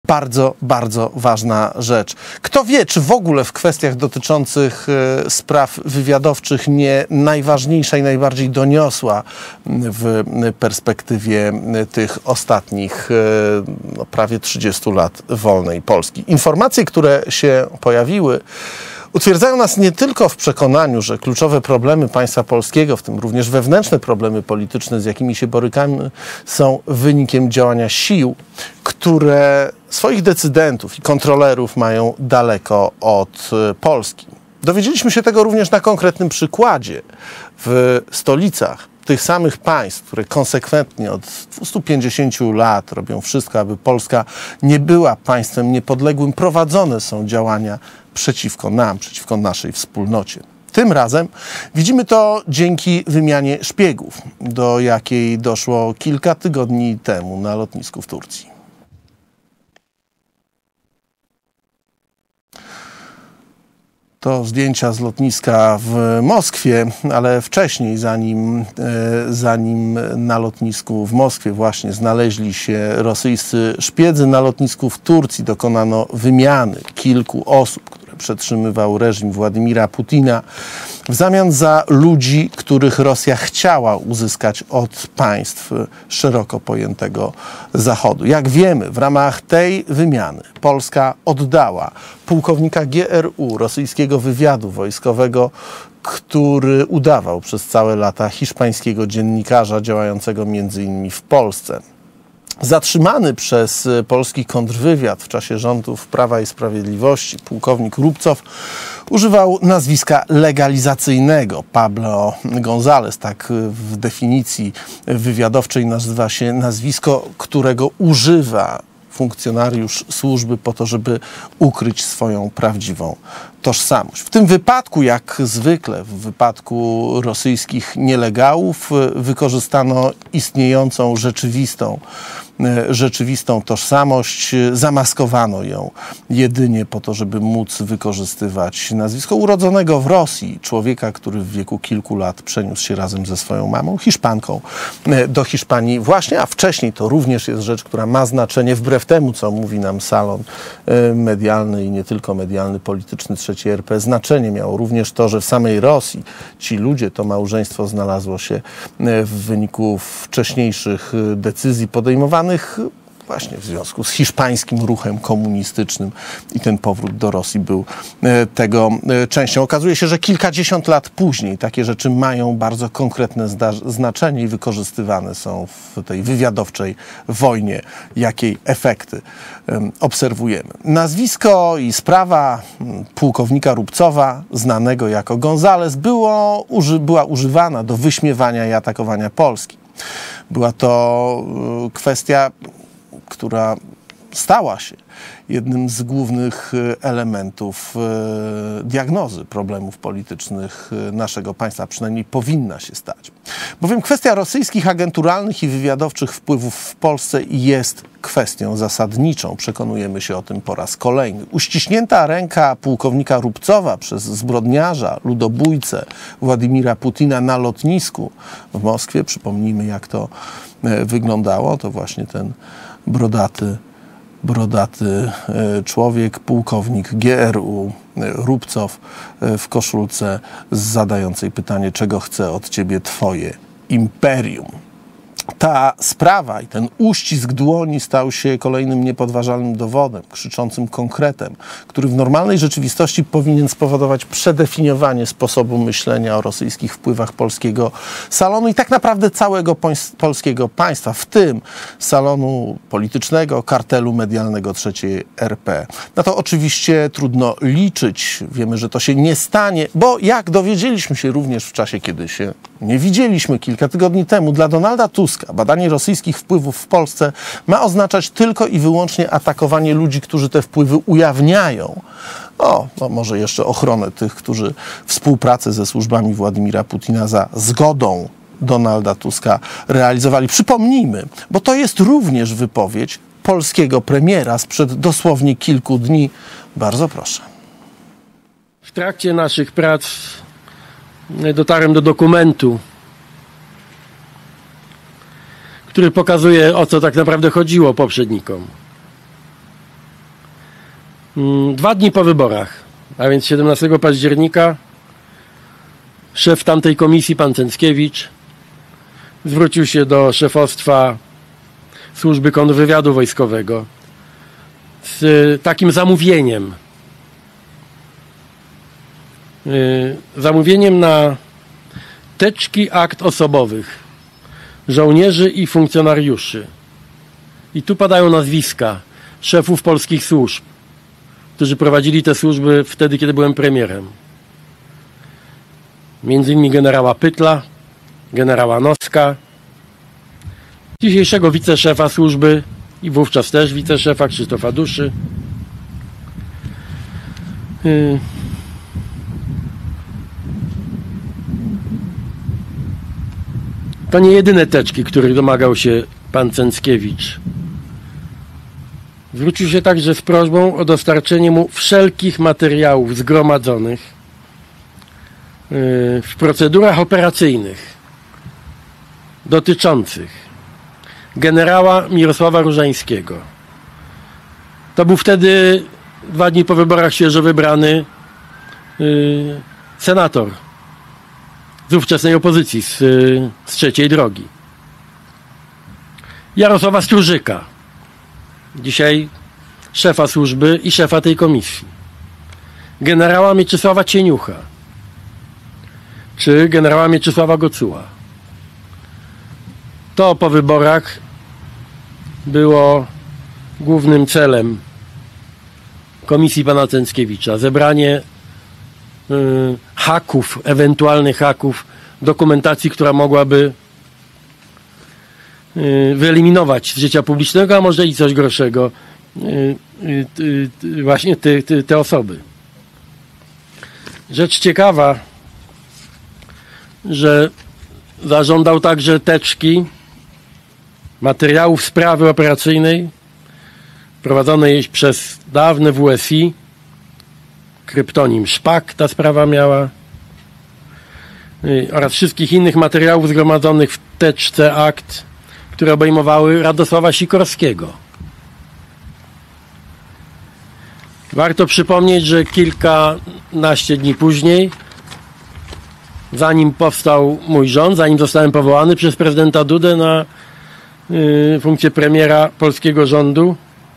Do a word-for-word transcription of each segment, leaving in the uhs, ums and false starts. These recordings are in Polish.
bardzo, bardzo ważna rzecz. Kto wie, czy w ogóle w kwestiach dotyczących e, spraw wywiadowczych nie najważniejsza i najbardziej doniosła w perspektywie tych ostatnich e, no, prawie trzydziestu lat wolnej Polski. Informacje, które się pojawiły, utwierdzają nas nie tylko w przekonaniu, że kluczowe problemy państwa polskiego, w tym również wewnętrzne problemy polityczne, z jakimi się borykamy, są wynikiem działania sił, które swoich decydentów i kontrolerów mają daleko od Polski. Dowiedzieliśmy się tego również na konkretnym przykładzie w stolicach tych samych państw, które konsekwentnie od dwustu pięćdziesięciu lat robią wszystko, aby Polska nie była państwem niepodległym. Prowadzone są działania przeciwko nam, przeciwko naszej wspólnocie. Tym razem widzimy to dzięki wymianie szpiegów, do jakiej doszło kilka tygodni temu na lotnisku w Turcji. To zdjęcia z lotniska w Moskwie, ale wcześniej, zanim, zanim na lotnisku w Moskwie właśnie znaleźli się rosyjscy szpiedzy, na lotnisku w Turcji dokonano wymiany kilku osób, które przetrzymywał reżim Władimira Putina, w zamian za ludzi, których Rosja chciała uzyskać od państw szeroko pojętego Zachodu. Jak wiemy, w ramach tej wymiany Polska oddała pułkownika G R U, rosyjskiego wywiadu wojskowego, który udawał przez całe lata hiszpańskiego dziennikarza działającego między innymi w Polsce. Zatrzymany przez polski kontrwywiad w czasie rządów Prawa i Sprawiedliwości pułkownik Rubcow używał nazwiska legalizacyjnego. Pablo González, tak w definicji wywiadowczej nazywa się nazwisko, którego używa funkcjonariusz służby po to, żeby ukryć swoją prawdziwą tożsamość. W tym wypadku, jak zwykle w wypadku rosyjskich nielegałów, wykorzystano istniejącą rzeczywistą, rzeczywistą tożsamość, zamaskowano ją jedynie po to, żeby móc wykorzystywać nazwisko urodzonego w Rosji człowieka, który w wieku kilku lat przeniósł się razem ze swoją mamą, Hiszpanką, do Hiszpanii właśnie, a wcześniej to również jest rzecz, która ma znaczenie wbrew temu, co mówi nam salon medialny i nie tylko medialny, polityczny trzeciej R P. Znaczenie miało również to, że w samej Rosji ci ludzie, to małżeństwo znalazło się w wyniku wcześniejszych decyzji podejmowanych właśnie w związku z hiszpańskim ruchem komunistycznym i ten powrót do Rosji był tego częścią. Okazuje się, że kilkadziesiąt lat później takie rzeczy mają bardzo konkretne znaczenie i wykorzystywane są w tej wywiadowczej wojnie, jakiej efekty obserwujemy. Nazwisko i sprawa pułkownika Rubcowa, znanego jako González, było, uży, była używana do wyśmiewania i atakowania Polski. Była to kwestia, która stała się jednym z głównych elementów diagnozy problemów politycznych naszego państwa, przynajmniej powinna się stać. Bowiem kwestia rosyjskich agenturalnych i wywiadowczych wpływów w Polsce jest kwestią zasadniczą. Przekonujemy się o tym po raz kolejny. Uściśnięta ręka pułkownika Rubcowa przez zbrodniarza, ludobójcę Władimira Putina na lotnisku w Moskwie, przypomnijmy, jak to wyglądało, to właśnie ten brodaty brodaty człowiek, pułkownik G R U, Rubcow w koszulce zadającej pytanie, czego chce od ciebie twoje imperium. Ta sprawa i ten uścisk dłoni stał się kolejnym niepodważalnym dowodem, krzyczącym konkretem, który w normalnej rzeczywistości powinien spowodować przedefiniowanie sposobu myślenia o rosyjskich wpływach polskiego salonu i tak naprawdę całego polskiego państwa, w tym salonu politycznego, kartelu medialnego trzeciej R P. Na to oczywiście trudno liczyć. Wiemy, że to się nie stanie, bo jak dowiedzieliśmy się również w czasie, kiedy się nie widzieliśmy kilka tygodni temu, dla Donalda Tuska badanie rosyjskich wpływów w Polsce ma oznaczać tylko i wyłącznie atakowanie ludzi, którzy te wpływy ujawniają. O, no może jeszcze ochronę tych, którzy współpracę ze służbami Władimira Putina za zgodą Donalda Tuska realizowali. Przypomnijmy, bo to jest również wypowiedź polskiego premiera sprzed dosłownie kilku dni. Bardzo proszę. W trakcie naszych prac dotarłem do dokumentu, który pokazuje, o co tak naprawdę chodziło poprzednikom. Dwa dni po wyborach, a więc siedemnastego października, szef tamtej komisji, pan Cęckiewicz, zwrócił się do szefostwa Służby Kontrwywiadu Wojskowego z takim zamówieniem. Zamówieniem na teczki akt osobowych żołnierzy i funkcjonariuszy. I tu padają nazwiska szefów polskich służb, którzy prowadzili te służby wtedy, kiedy byłem premierem. Między innymi generała Pytla, generała Noska, dzisiejszego wiceszefa służby i wówczas też wiceszefa Krzysztofa Duszy. Yy. To nie jedyne teczki, których domagał się pan Cęckiewicz. Zwrócił się także z prośbą o dostarczenie mu wszelkich materiałów zgromadzonych w procedurach operacyjnych dotyczących generała Mirosława Różańskiego. To był wtedy, dwa dni po wyborach, świeżo wybrany yy, senator z ówczesnej opozycji, z, yy, z Trzeciej Drogi. Jarosława Stróżyka, dzisiaj szefa służby i szefa tej komisji. Generała Mieczysława Cieniucha, czy generała Mieczysława Gocuła. To po wyborach było głównym celem komisji pana Cęckiewicza. Zebranie y, haków, ewentualnych haków, dokumentacji, która mogłaby y, wyeliminować z życia publicznego, a może i coś gorszego, y, y, y, właśnie te, te, te osoby. Rzecz ciekawa, że zażądał także teczki materiałów sprawy operacyjnej prowadzonej przez dawne W S I, kryptonim Szpak ta sprawa miała, oraz wszystkich innych materiałów zgromadzonych w teczce akt, które obejmowały Radosława Sikorskiego. Warto przypomnieć, że kilkanaście dni później, zanim powstał mój rząd, zanim zostałem powołany przez prezydenta Dudę na y, funkcję premiera polskiego rządu,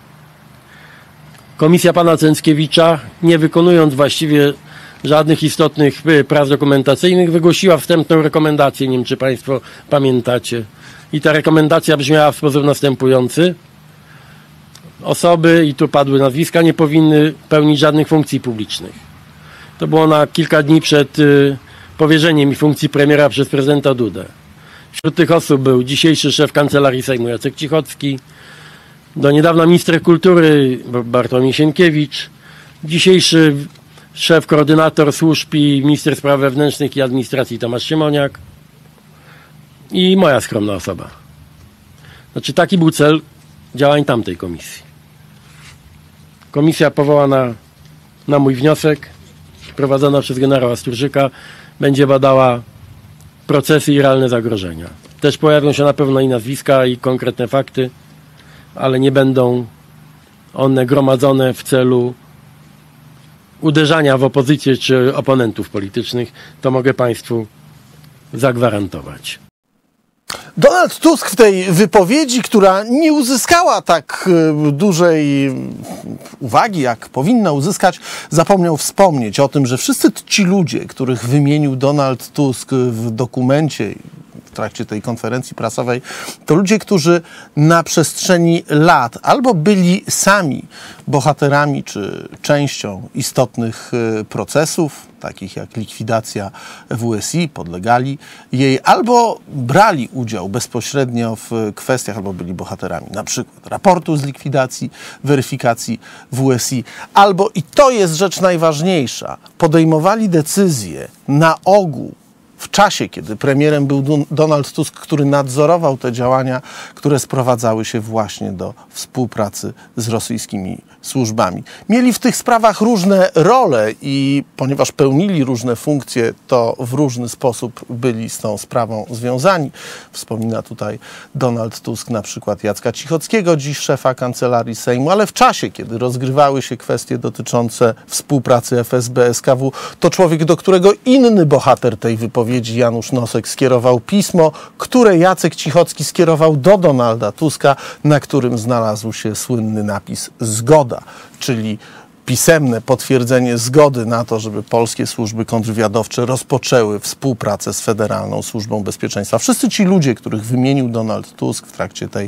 komisja pana Cęckiewicza, nie wykonując właściwie żadnych istotnych prac dokumentacyjnych, wygłosiła wstępną rekomendację, nie wiem czy państwo pamiętacie. I ta rekomendacja brzmiała w sposób następujący. Osoby, i tu padły nazwiska, nie powinny pełnić żadnych funkcji publicznych. To było na kilka dni przed y, powierzeniem mi funkcji premiera przez prezydenta Dudę. Wśród tych osób był dzisiejszy szef Kancelarii Sejmu Jacek Cichocki, do niedawna minister kultury Bartłomiej Sienkiewicz, dzisiejszy szef koordynator służb i minister spraw wewnętrznych i administracji Tomasz Siemoniak i moja skromna osoba. Znaczy taki był cel działań tamtej komisji. Komisja powołana na mój wniosek, prowadzona przez generała Stróżyka, będzie badała procesy i realne zagrożenia. Też pojawią się na pewno i nazwiska, i konkretne fakty, ale nie będą one gromadzone w celu uderzania w opozycję czy oponentów politycznych. To mogę państwu zagwarantować. Donald Tusk w tej wypowiedzi, która nie uzyskała tak dużej uwagi, jak powinna uzyskać, zapomniał wspomnieć o tym, że wszyscy ci ludzie, których wymienił Donald Tusk w dokumencie w trakcie tej konferencji prasowej, to ludzie, którzy na przestrzeni lat albo byli sami bohaterami czy częścią istotnych procesów, takich jak likwidacja W S I, podlegali jej, albo brali udział bezpośrednio w kwestiach, albo byli bohaterami na przykład raportu z likwidacji, weryfikacji W S I, albo, i to jest rzecz najważniejsza, podejmowali decyzje na ogół w czasie, kiedy premierem był Donald Tusk, który nadzorował te działania, które sprowadzały się właśnie do współpracy z rosyjskimi służbami. Mieli w tych sprawach różne role i ponieważ pełnili różne funkcje, to w różny sposób byli z tą sprawą związani. Wspomina tutaj Donald Tusk na przykład Jacka Cichockiego, dziś szefa Kancelarii Sejmu, ale w czasie, kiedy rozgrywały się kwestie dotyczące współpracy F S B, S K W, to człowiek, do którego inny bohater tej wypowiedzi, Janusz Nosek, skierował pismo, które Jacek Cichocki skierował do Donalda Tuska, na którym znalazł się słynny napis "Zgoda", czyli pisemne potwierdzenie zgody na to, żeby polskie służby kontrwywiadowcze rozpoczęły współpracę z Federalną Służbą Bezpieczeństwa. Wszyscy ci ludzie, których wymienił Donald Tusk w trakcie tej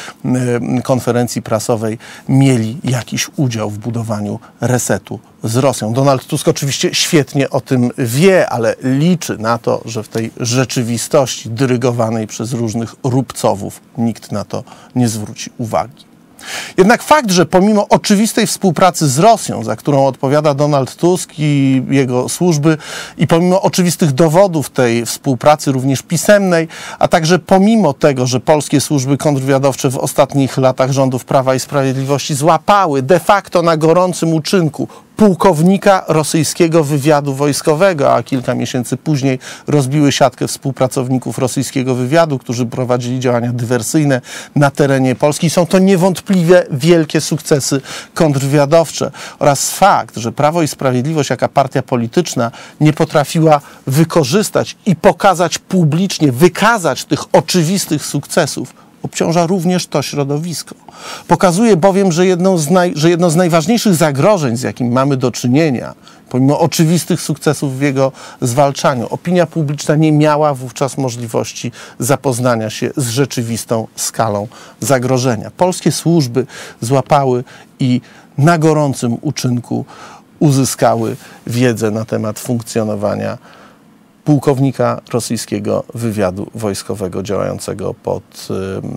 y, konferencji prasowej, mieli jakiś udział w budowaniu resetu z Rosją. Donald Tusk oczywiście świetnie o tym wie, ale liczy na to, że w tej rzeczywistości dyrygowanej przez różnych rubcowów nikt na to nie zwróci uwagi. Jednak fakt, że pomimo oczywistej współpracy z Rosją, za którą odpowiada Donald Tusk i jego służby, i pomimo oczywistych dowodów tej współpracy, również pisemnej, a także pomimo tego, że polskie służby kontrwywiadowcze w ostatnich latach rządów Prawa i Sprawiedliwości złapały de facto na gorącym uczynku pułkownika rosyjskiego wywiadu wojskowego, a kilka miesięcy później rozbiły siatkę współpracowników rosyjskiego wywiadu, którzy prowadzili działania dywersyjne na terenie Polski. Są to niewątpliwie wielkie sukcesy kontrwywiadowcze oraz fakt, że Prawo i Sprawiedliwość jako partia polityczna nie potrafiła wykorzystać i pokazać publicznie, wykazać tych oczywistych sukcesów, obciąża również to środowisko. Pokazuje bowiem, że, jedną z naj, że jedno z najważniejszych zagrożeń, z jakim mamy do czynienia, pomimo oczywistych sukcesów w jego zwalczaniu, opinia publiczna nie miała wówczas możliwości zapoznania się z rzeczywistą skalą zagrożenia. Polskie służby złapały i na gorącym uczynku uzyskały wiedzę na temat funkcjonowania pułkownika rosyjskiego wywiadu wojskowego działającego pod,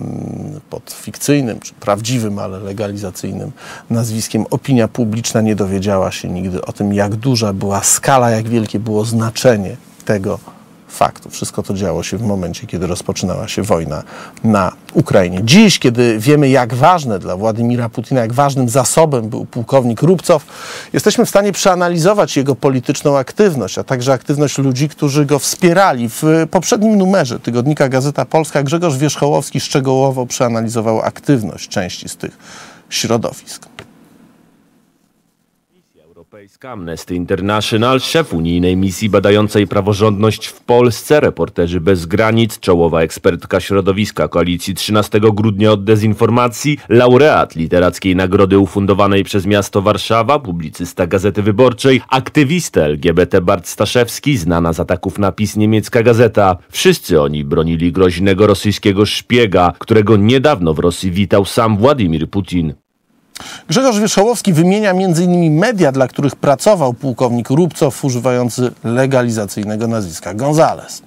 pod fikcyjnym, czy prawdziwym, ale legalizacyjnym nazwiskiem. Opinia publiczna nie dowiedziała się nigdy o tym, jak duża była skala, jak wielkie było znaczenie tego faktu. Wszystko to działo się w momencie, kiedy rozpoczynała się wojna na Ukrainie. Dziś, kiedy wiemy, jak ważne dla Władimira Putina, jak ważnym zasobem był pułkownik Rubcow, jesteśmy w stanie przeanalizować jego polityczną aktywność, a także aktywność ludzi, którzy go wspierali. W poprzednim numerze tygodnika Gazeta Polska Grzegorz Wierzchołowski szczegółowo przeanalizował aktywność części z tych środowisk. Europejska Amnesty International, szef unijnej misji badającej praworządność w Polsce, Reporterzy Bez Granic, czołowa ekspertka środowiska Koalicji trzynastego grudnia od dezinformacji, laureat literackiej nagrody ufundowanej przez miasto Warszawa, publicysta Gazety Wyborczej, aktywista L G B T Bart Staszewski, znana z ataków na PiS niemiecka gazeta. Wszyscy oni bronili groźnego rosyjskiego szpiega, którego niedawno w Rosji witał sam Władimir Putin. Grzegorz Wierzchołowski wymienia między innymi media, dla których pracował pułkownik Rubcow, używający legalizacyjnego nazwiska Gonzales.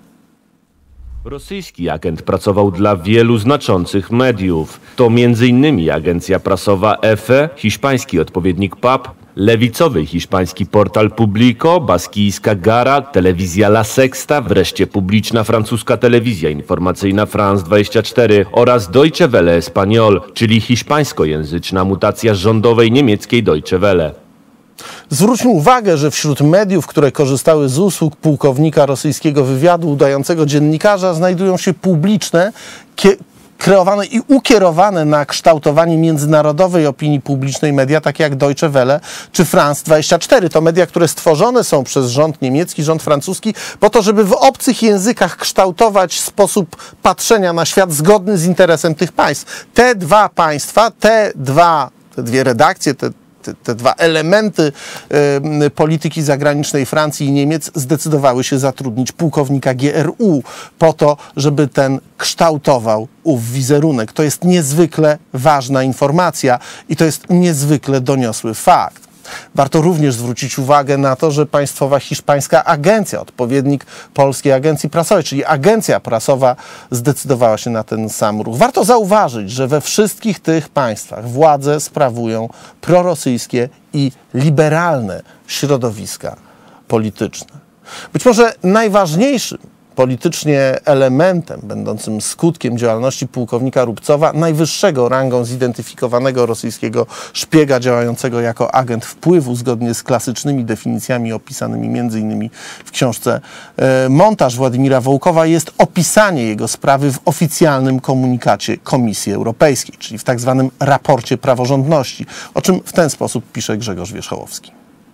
Rosyjski agent pracował dla wielu znaczących mediów. To między innymi agencja prasowa EFE, hiszpański odpowiednik P A P, lewicowy hiszpański portal Publico, baskijska Gara, telewizja La Sexta, wreszcie publiczna francuska telewizja informacyjna France dwadzieścia cztery oraz Deutsche Welle Español, czyli hiszpańskojęzyczna mutacja rządowej niemieckiej Deutsche Welle. Zwróćmy uwagę, że wśród mediów, które korzystały z usług pułkownika rosyjskiego wywiadu udającego dziennikarza, znajdują się publiczne, kreowane i ukierowane na kształtowanie międzynarodowej opinii publicznej media, takie jak Deutsche Welle czy France dwadzieścia cztery. To media, które stworzone są przez rząd niemiecki, rząd francuski, po to, żeby w obcych językach kształtować sposób patrzenia na świat zgodny z interesem tych państw. Te dwa państwa, te dwa, te dwie redakcje, te Te, te dwa elementy y, polityki zagranicznej Francji i Niemiec zdecydowały się zatrudnić pułkownika G R U po to, żeby ten kształtował ów wizerunek. To jest niezwykle ważna informacja i to jest niezwykle doniosły fakt. Warto również zwrócić uwagę na to, że państwowa hiszpańska agencja, odpowiednik polskiej agencji prasowej, czyli agencja prasowa, zdecydowała się na ten sam ruch. Warto zauważyć, że we wszystkich tych państwach władzę sprawują prorosyjskie i liberalne środowiska polityczne. Być może najważniejszym politycznie elementem będącym skutkiem działalności pułkownika Rubcowa, najwyższego rangą zidentyfikowanego rosyjskiego szpiega działającego jako agent wpływu zgodnie z klasycznymi definicjami opisanymi między innymi w książce e, Montaż Władimira Wołkowa, jest opisanie jego sprawy w oficjalnym komunikacie Komisji Europejskiej, czyli w tak zwanym raporcie praworządności, o czym w ten sposób pisze Grzegorz Wierzchołowski.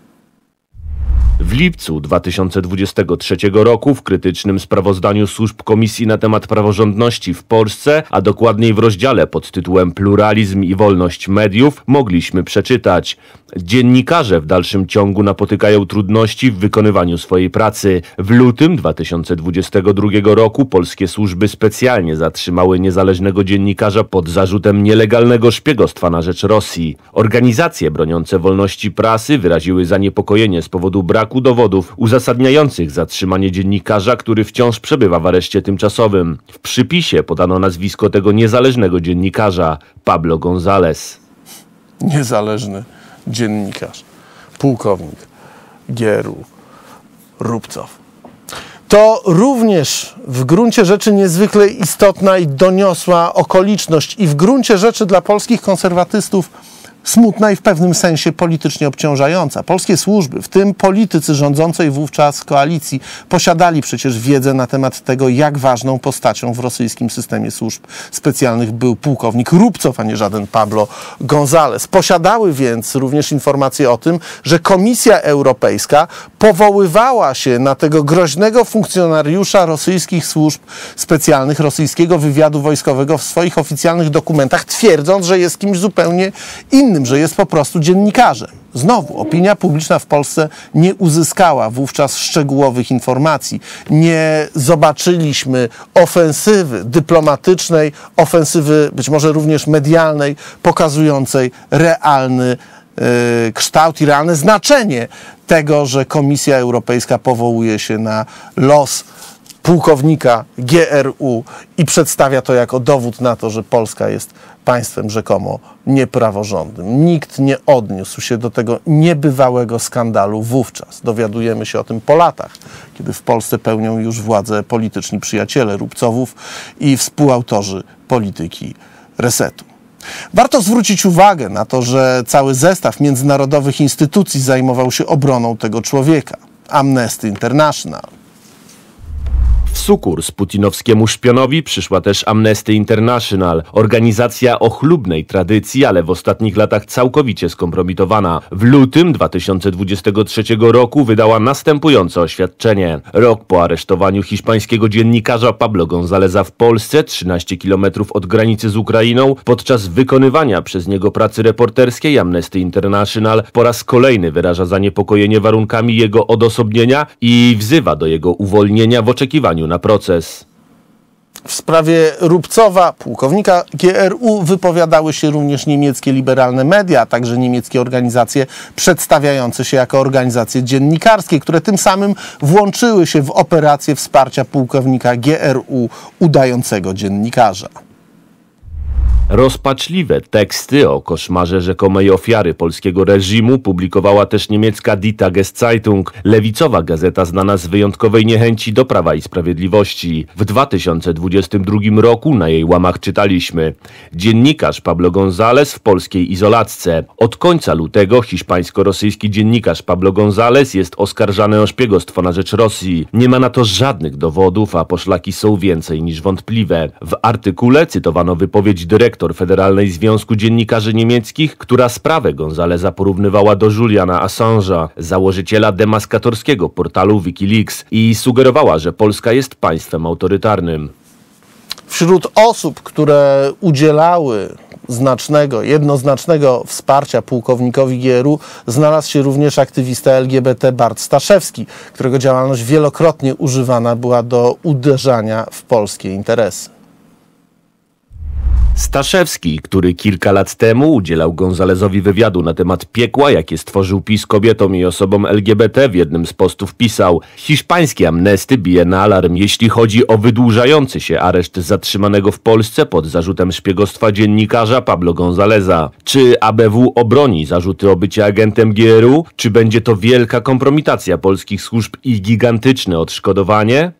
W lipcu dwa tysiące dwudziestego trzeciego roku w krytycznym sprawozdaniu służb Komisji na temat praworządności w Polsce, a dokładniej w rozdziale pod tytułem Pluralizm i wolność mediów, mogliśmy przeczytać: dziennikarze w dalszym ciągu napotykają trudności w wykonywaniu swojej pracy. W lutym dwa tysiące dwudziestego drugiego roku polskie służby specjalnie zatrzymały niezależnego dziennikarza pod zarzutem nielegalnego szpiegostwa na rzecz Rosji. Organizacje broniące wolności prasy wyraziły zaniepokojenie z powodu braku dowodów uzasadniających zatrzymanie dziennikarza, który wciąż przebywa w areszcie tymczasowym. W przypisie podano nazwisko tego niezależnego dziennikarza: Pablo González. Niezależny dziennikarz, pułkownik G R U Rubcow. To również w gruncie rzeczy niezwykle istotna i doniosła okoliczność i w gruncie rzeczy dla polskich konserwatystów smutna i w pewnym sensie politycznie obciążająca. Polskie służby, w tym politycy rządzącej wówczas koalicji, posiadali przecież wiedzę na temat tego, jak ważną postacią w rosyjskim systemie służb specjalnych był pułkownik Rubcow, a nie żaden Pablo González. Posiadały więc również informacje o tym, że Komisja Europejska powoływała się na tego groźnego funkcjonariusza rosyjskich służb specjalnych, rosyjskiego wywiadu wojskowego w swoich oficjalnych dokumentach, twierdząc, że jest kimś zupełnie innym, że jest po prostu dziennikarzem. Znowu, opinia publiczna w Polsce nie uzyskała wówczas szczegółowych informacji. Nie zobaczyliśmy ofensywy dyplomatycznej, ofensywy być może również medialnej, pokazującej realny yy, kształt i realne znaczenie tego, że Komisja Europejska powołuje się na los pułkownika G R U i przedstawia to jako dowód na to, że Polska jest państwem rzekomo niepraworządnym. Nikt nie odniósł się do tego niebywałego skandalu wówczas. Dowiadujemy się o tym po latach, kiedy w Polsce pełnią już władzę polityczni przyjaciele Rubcowów i współautorzy polityki resetu. Warto zwrócić uwagę na to, że cały zestaw międzynarodowych instytucji zajmował się obroną tego człowieka. Amnesty International. W sukurs putinowskiemu szpionowi przyszła też Amnesty International, organizacja o chlubnej tradycji, ale w ostatnich latach całkowicie skompromitowana. W lutym dwa tysiące dwudziestego trzeciego roku wydała następujące oświadczenie. Rok po aresztowaniu hiszpańskiego dziennikarza Pablo Gonzáleza w Polsce, trzynaście kilometrów od granicy z Ukrainą, podczas wykonywania przez niego pracy reporterskiej, Amnesty International po raz kolejny wyraża zaniepokojenie warunkami jego odosobnienia i wzywa do jego uwolnienia w oczekiwaniu na proces. W sprawie Rubcowa, pułkownika G R U, wypowiadały się również niemieckie liberalne media, a także niemieckie organizacje przedstawiające się jako organizacje dziennikarskie, które tym samym włączyły się w operację wsparcia pułkownika G R U udającego dziennikarza. Rozpaczliwe teksty o koszmarze rzekomej ofiary polskiego reżimu publikowała też niemiecka Die Tageszeitung, lewicowa gazeta znana z wyjątkowej niechęci do Prawa i Sprawiedliwości. W dwa tysiące dwudziestym drugim roku na jej łamach czytaliśmy: dziennikarz Pablo González w polskiej izolatce. Od końca lutego hiszpańsko-rosyjski dziennikarz Pablo González jest oskarżany o szpiegostwo na rzecz Rosji. Nie ma na to żadnych dowodów, a poszlaki są więcej niż wątpliwe. W artykule cytowano wypowiedź dyrektora Federalnej Związku Dziennikarzy Niemieckich, która sprawę Gonzáleza porównywała do Juliana Assange'a, założyciela demaskatorskiego portalu Wikileaks, i sugerowała, że Polska jest państwem autorytarnym. Wśród osób, które udzielały znacznego, jednoznacznego wsparcia pułkownikowi G R U, znalazł się również aktywista L G B T Bart Staszewski, którego działalność wielokrotnie używana była do uderzania w polskie interesy. Staszewski, który kilka lat temu udzielał Gonzalezowi wywiadu na temat piekła, jakie stworzył PiS kobietom i osobom L G B T, w jednym z postów pisał: hiszpański Amnesty bije na alarm, jeśli chodzi o wydłużający się areszt zatrzymanego w Polsce pod zarzutem szpiegostwa dziennikarza Pablo Gonzaleza. Czy A B W obroni zarzuty o bycie agentem G R U? Czy będzie to wielka kompromitacja polskich służb i gigantyczne odszkodowanie?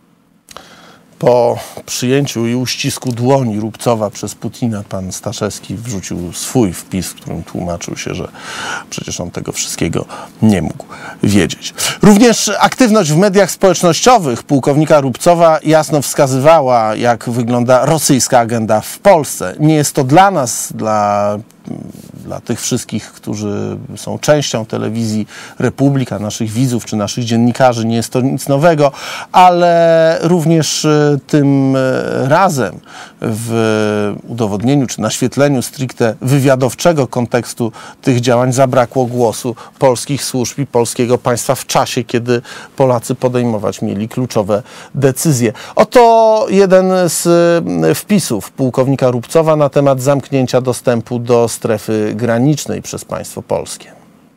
Po przyjęciu i uścisku dłoni Rubcowa przez Putina pan Staszewski wrzucił swój wpis, w którym tłumaczył się, że przecież on tego wszystkiego nie mógł wiedzieć. Również aktywność w mediach społecznościowych pułkownika Rubcowa jasno wskazywała, jak wygląda rosyjska agenda w Polsce. Nie jest to dla nas, dla dla tych wszystkich, którzy są częścią telewizji Republika, naszych widzów czy naszych dziennikarzy, nie jest to nic nowego, ale również tym razem w udowodnieniu czy naświetleniu stricte wywiadowczego kontekstu tych działań zabrakło głosu polskich służb i polskiego państwa w czasie, kiedy Polacy podejmować mieli kluczowe decyzje. Oto jeden z wpisów pułkownika Rubcowa na temat zamknięcia dostępu do strefy granicznej przez państwo polskie.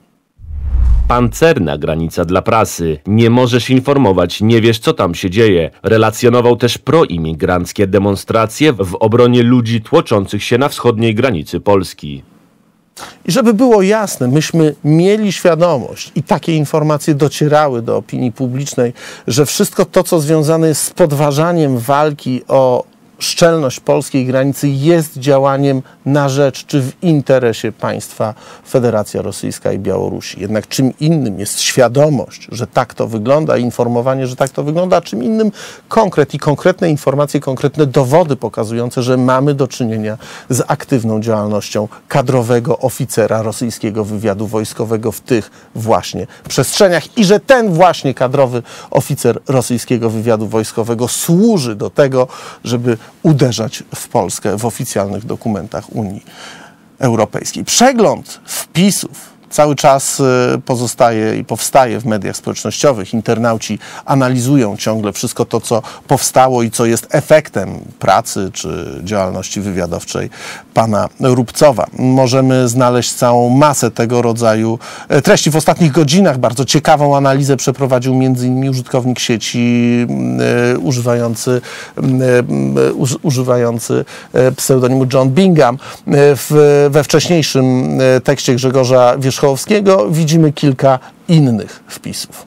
Pancerna granica dla prasy. Nie możesz informować, nie wiesz, co tam się dzieje. Relacjonował też proimigranckie demonstracje w obronie ludzi tłoczących się na wschodniej granicy Polski. I żeby było jasne, myśmy mieli świadomość i takie informacje docierały do opinii publicznej, że wszystko to, co związane jest z podważaniem walki o szczelność polskiej granicy, jest działaniem na rzecz czy w interesie państwa Federacja Rosyjska i Białorusi. Jednak czym innym jest świadomość, że tak to wygląda, informowanie, że tak to wygląda, a czym innym konkret i konkretne informacje, konkretne dowody pokazujące, że mamy do czynienia z aktywną działalnością kadrowego oficera rosyjskiego wywiadu wojskowego w tych właśnie przestrzeniach i że ten właśnie kadrowy oficer rosyjskiego wywiadu wojskowego służy do tego, żeby uderzać w Polskę w oficjalnych dokumentach Unii Europejskiej. Przegląd wpisów cały czas pozostaje i powstaje w mediach społecznościowych. Internauci analizują ciągle wszystko to, co powstało i co jest efektem pracy czy działalności wywiadowczej pana Rubcowa. Możemy znaleźć całą masę tego rodzaju treści. W ostatnich godzinach bardzo ciekawą analizę przeprowadził między innymi użytkownik sieci e, używający, e, uż, używający pseudonimu John Bingham. W, we wcześniejszym tekście Grzegorza Wierzchołowskiego widzimy kilka innych wpisów.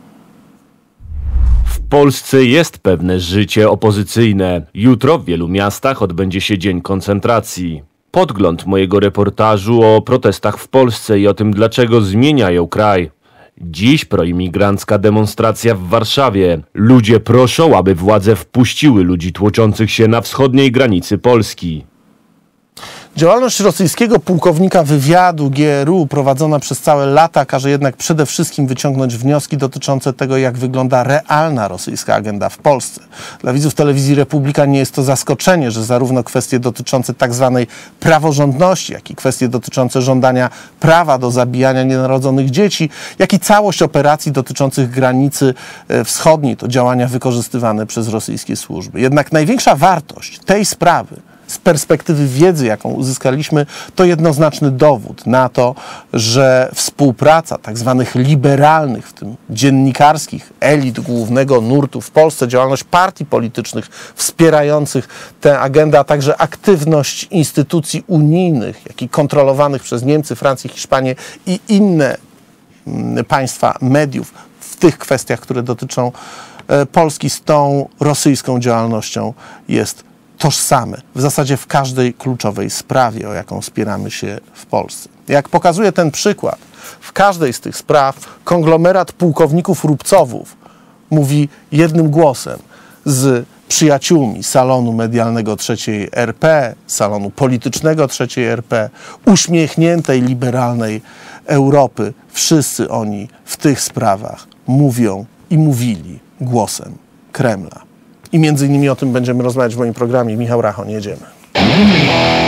W Polsce jest pewne życie opozycyjne. Jutro w wielu miastach odbędzie się dzień koncentracji. Podgląd mojego reportażu o protestach w Polsce i o tym, dlaczego zmieniają kraj. Dziś proimigrancka demonstracja w Warszawie. Ludzie proszą, aby władze wpuściły ludzi tłoczących się na wschodniej granicy Polski. Działalność rosyjskiego pułkownika wywiadu G R U prowadzona przez całe lata każe jednak przede wszystkim wyciągnąć wnioski dotyczące tego, jak wygląda realna rosyjska agenda w Polsce. Dla widzów telewizji Republika nie jest to zaskoczenie, że zarówno kwestie dotyczące tak zwanej praworządności, jak i kwestie dotyczące żądania prawa do zabijania nienarodzonych dzieci, jak i całość operacji dotyczących granicy wschodniej to działania wykorzystywane przez rosyjskie służby. Jednak największa wartość tej sprawy z perspektywy wiedzy, jaką uzyskaliśmy, to jednoznaczny dowód na to, że współpraca tak zwanych liberalnych, w tym dziennikarskich elit głównego nurtu w Polsce, działalność partii politycznych wspierających tę agendę, a także aktywność instytucji unijnych, jak i kontrolowanych przez Niemcy, Francję, Hiszpanię i inne państwa mediów w tych kwestiach, które dotyczą Polski, z tą rosyjską działalnością jest tożsame w zasadzie w każdej kluczowej sprawie, o jaką spieramy się w Polsce. Jak pokazuje ten przykład, w każdej z tych spraw konglomerat pułkowników Rubcowów mówi jednym głosem z przyjaciółmi salonu medialnego trzeciej R P, salonu politycznego trzeciej R P, uśmiechniętej, liberalnej Europy. Wszyscy oni w tych sprawach mówią i mówili głosem Kremla. I między innymi o tym będziemy rozmawiać w moim programie. Michał Rachon, jedziemy.